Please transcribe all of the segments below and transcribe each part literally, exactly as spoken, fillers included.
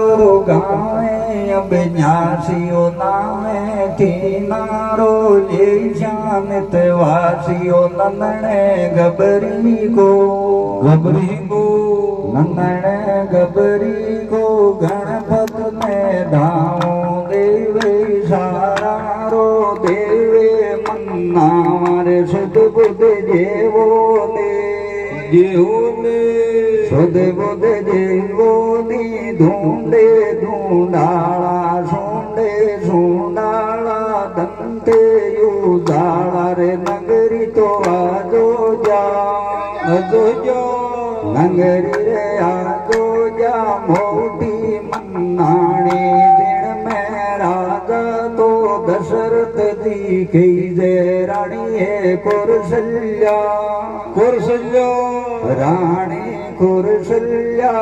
गाए अब न्यासियो नामे थी नारो ले शामित वासियो नन्ने गबरी को गबरी को नन्ने गबरी को गणपत ने धाओ देवे सारा रो देवे मन्ना मारे सुध बुध देवो दे देवो दे सुध बुध देवो दी ढूंढे ढूंढाला सूंडे सूंडाला दंते युदाला रे नगरी तो आजो जा आजो जा नगरी रे आजो जा मोटी मन्नाणी दिन में राजा तो दशरथ जी की जय रानी है कौशल्या कौशल्या रानी कौशल्या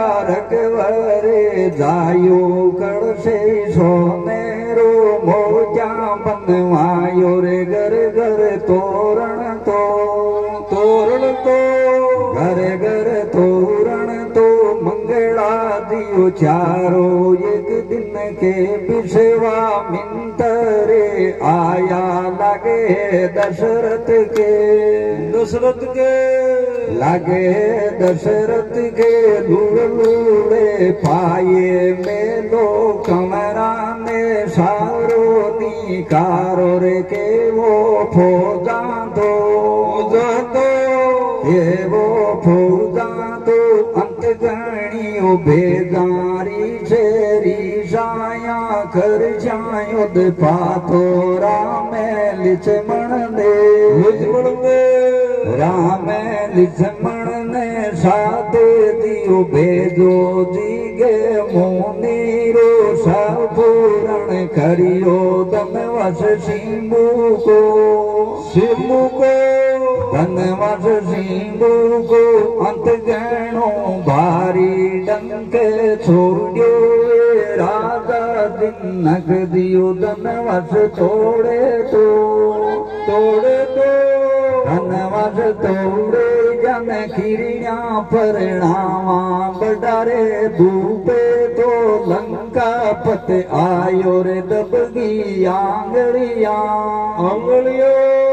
रघुवरे जायो कड़ से सोनेरो मोजा बनवायो रे घर घर तोरण तो तोरण तो घर घर तोरण तो मंगला दियो चारो एक दिन के पिछवा मिंतरे आया लगे दशरथ के दशरथ के लगे दशरथ के लूड़े पाए में लो कमरा में सारो निकारो रे के वो फौजा दो दो के वो फौजा दो अंत गणियो बेदारी शेरी साया कर जायुद पाथोरा में लिचमण ने लिचमण ने राम लिचमण ने साधे दियो भेजो जी गे मोनी रो पूरण करियो धनवश सिंबू को सिंबू को धनवश सिंबू को अंत गणो भारी डंक छोड़ियो राजा दिन नग दियो धनवश तोड़े तो तोड़े तो धनवश तोड़े जन खिरिया परिणामा बडारे धूपे तो लंका पत आयो रे दबगी आंगड़िया आंगड़ियो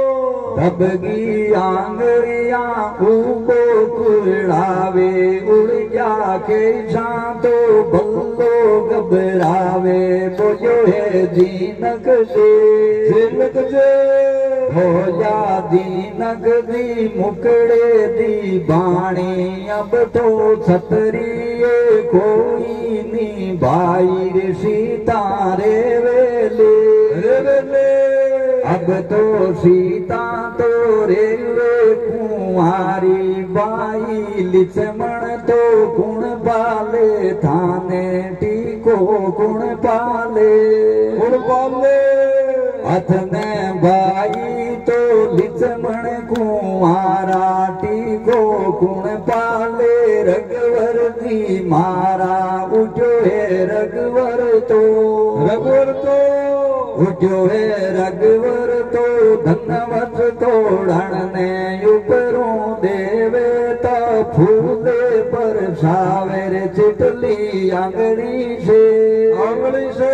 दबगी आंगड़िया ऊबो कुड़ावे उड़ जा के तो बल्लो घबरावे बोलो है दीनक से दीनक से हो जा दीनक दी मुकड़े दी बाणी अब तो छतरिए कोई नी भाई रे सीता रे वेले रे वेले अब तो सीता तो रे रे कुंवारी बाई लिचमण तो गुण पाले थाने टीको गुण पाले गुण पाले हथ ने बाई तो लिचमण कुंवारा टीको गुण पाले रघुवर जी मारा उठो है रघुवर तो रघुवर तो उठो है रघुवर तो धनवत तोड़न ने उपरों देवे तो फूले पर सावेर चिटली आंगड़ी से आंगड़ी से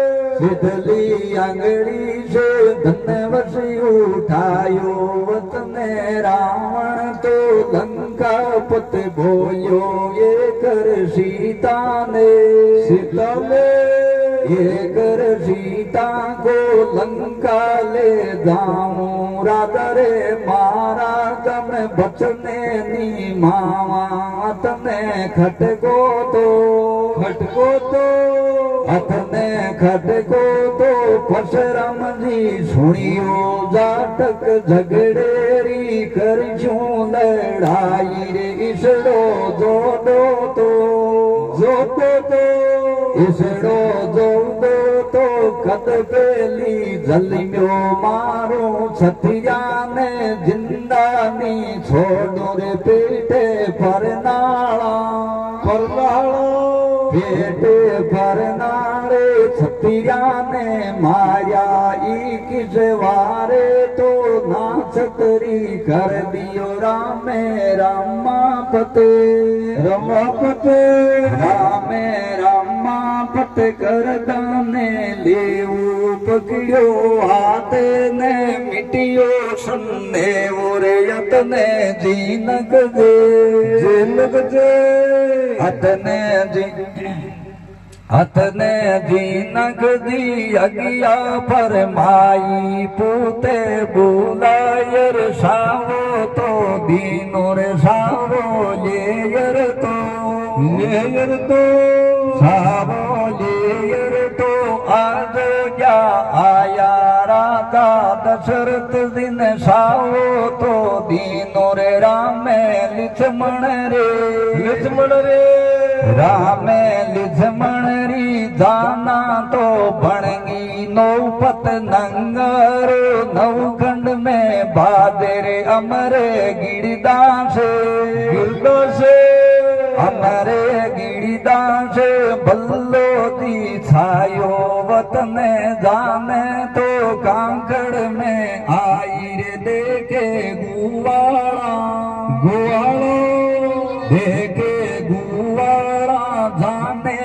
चिटली आंगड़ी से धनवत उठायो वतने रावण तो लंका पत बोयो ये कर सीता ने सीता ने ये कर सीता को लंका ले जाऊं राजा रे मारा तम बचने नी मावा तने खटको तो खटको तो हथने खटको तो परशुराम जी सुनियो जाटक झगड़ेरी कर लड़ाई रे इसड़ो जोड़ो तो जोड़ो तो इसड़ो जोड़ो तो कद पेली जलियो मारो छतिया ने जिंदा नी छोड़ो रे पेटे पर नाला पर नाला पेटे पर नाले छतिया ने माया ई किस वारे तो ना छतरी कर दियो रामे रामा पते रमा पते रामे रामा पत करदा ने लेऊ पकड़ो हाथ ने मिटियो सन्ने ओरे यतने जीनक दे जीनक दे हतने जी हतने जीनक दी अगिया फरमाई पूते बुलायर सावो तो दीनोर सावो लेयर तो लेयर तो सावो लेयर तो आज क्या आया राजा दशरथ दिन सावो तो दीनोर राम लिछमण रे लिछमण रे राम लिछमण री जाना तो बणगी नौपत नंगर नवखंड में बादरे अमरे गिरदा से गिरदा से अमरे गिरदा से बल्लो दी छायो वतन जाने तो कांकड़ में आई रे देखे गुवाड़ा गुवाड़ो देखे गुवाड़ा जाने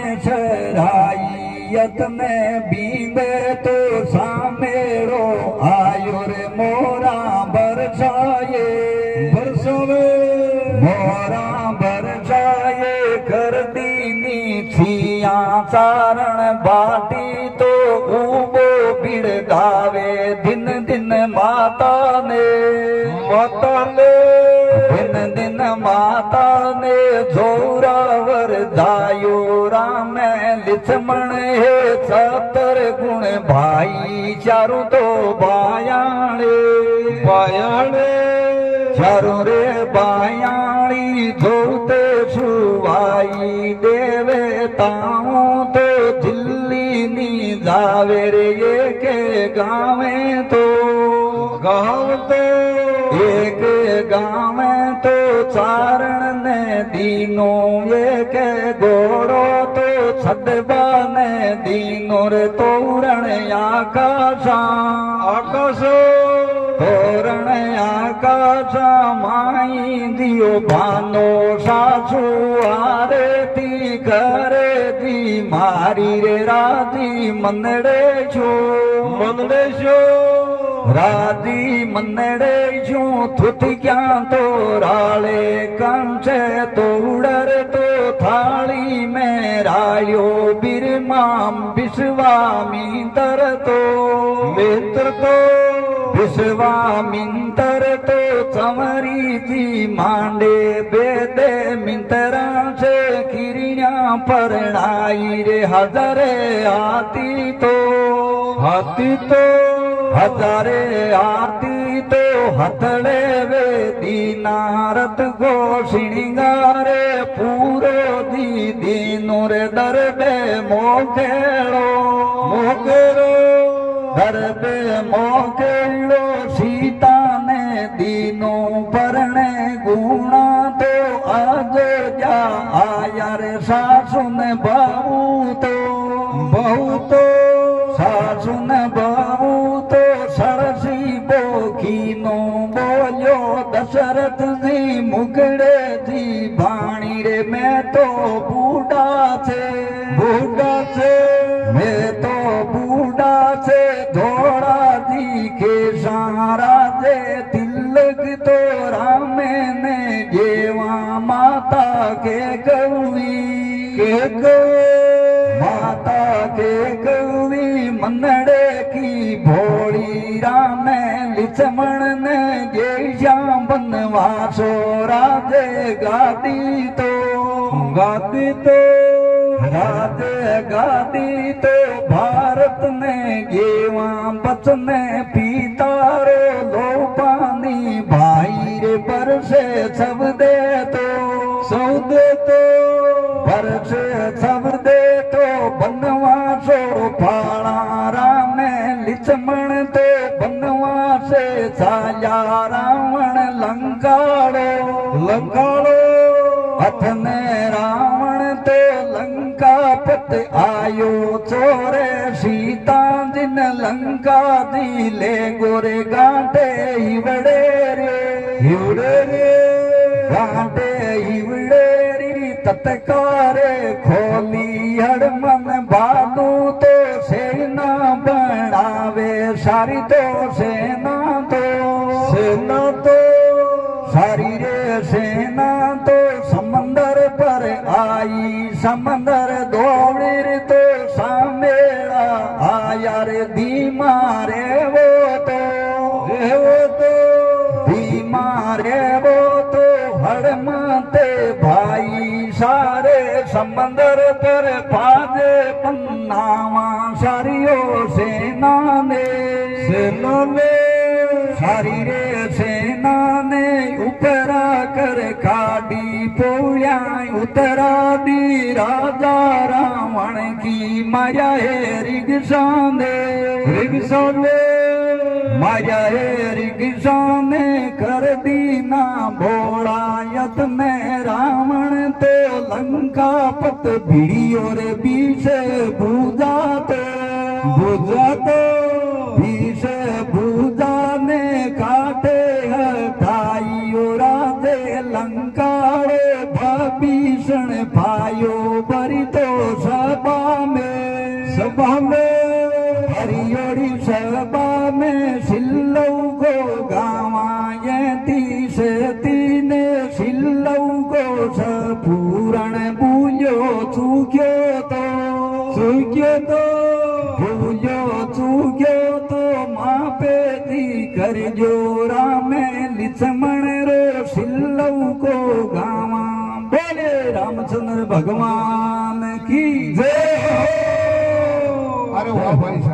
शराइयत में बीबे तो सामेरो आयो रे मोरा बरसाए बरसावे मोरा बरसाए कर दीनी छिया चारण बाटी तो ऊबो बिड़गावे दिन दिन माता ने माता ने दिन दिन माता ने जोरावर जायो राम लिछमण है सतर गुण भाई चारू तो बायाणे बायाणे चारू रे बायाणी जोते सुवाई देवे ताऊ तो दिल्ली नी जावे रे ये के गावे तो गाँव तो एक गाँव तो चारण ने दीनों ये के घोड़ो तो छदबा ने दीनों रे तोरण आकाशा आकाश तोरण आकाशा माई दियो बानो सासू आरती करे दी मारी रे राधी मनड़े छो मनड़े छो राधी मनड़े छो थुत क्या तो राले कंचे तो उड़र तो थाली में रायो बिरमाम विश्वामित्र तो मित्र तो विश्वामित्र तो चमरी जी मांडे बेदे मित्रा से किरिया परणाई रे हजारे हाथी तो हाथी तो हजारे आरती तो हथड़े वे दीनारत को श्रृंगारे पूरो दी दीनों रे दरबे मोखेड़ो मोखेड़ो दरबे मोखेड़ो सीता ने दीनों परणे गुणा तो आज जा आया रे सासु ने बहू तो बहू तो सासु ने बहू तो सरसी बोखीनो बोलो दशरथ जी मुगड़े जी भाणी रे मैं तो बूढ़ा से बूढ़ा से मैं तो बूढ़ा से थोड़ा जी के सारा दे तिलक तो राम ने गेवा माता के कवि के कवि माता के कवि मनड़े की भोली राम लिछमण ने ये श्याम बनवासो राधे गादी तो गादी तो राधे गादी तो भारत ने गेवा बचन पीतारो लो पानी भाई रे बरसे सब दे तो सब दे तो बरसे सब दे तो बनवासो फाड़ा राम लिछमण तो बनवासे साया रावण लंकाड़ो लंकाड़ो हथने रावण तो लंका पत आयो चोरे सीता जिन लंका दी ले गोरे गांटे हिवड़े रे हिवड़े रे गांटे हिवड़े री तत्कारे खोली हड़मन भालू तो सेना बनावे सारी तो सेना तो सेना तो सारी रे सेना तो समंदर पर आई समंदर दौड़ तो सामेड़ा आया रे धीमा रे वो तो रे वो तो धीमा रे वो तो हड़मते भाई सारे समंदर पर पाजे पन्नावा सारियो सेना ने सेना ने सारी रे सेना ने उपरा कर काडी पोया उतरा दी राजा रावण की माया है रिगसाने रिगसाने माया है रिगसाने कर दी ना भोला यत में रावण तो लंका पत भिड़ी और बीच भूजा तो भूजा तो बीच भूजा ने काटे हटाई और राधे लंका भीषण भायो बरी तो सभा में सभा में हरियोड़ी सभा में सिल्लौ को गावा ये तीस तीन सिल्लौ को सपूरण बूझो चूक्यो तो चूक्यो तो बूझो चूक्यो तो माँ पे दी कर जोरा में लिचमण रो सिल्लौ को गावा बोले रामचंद्र भगवान की जय हो। अरे वाह भाई।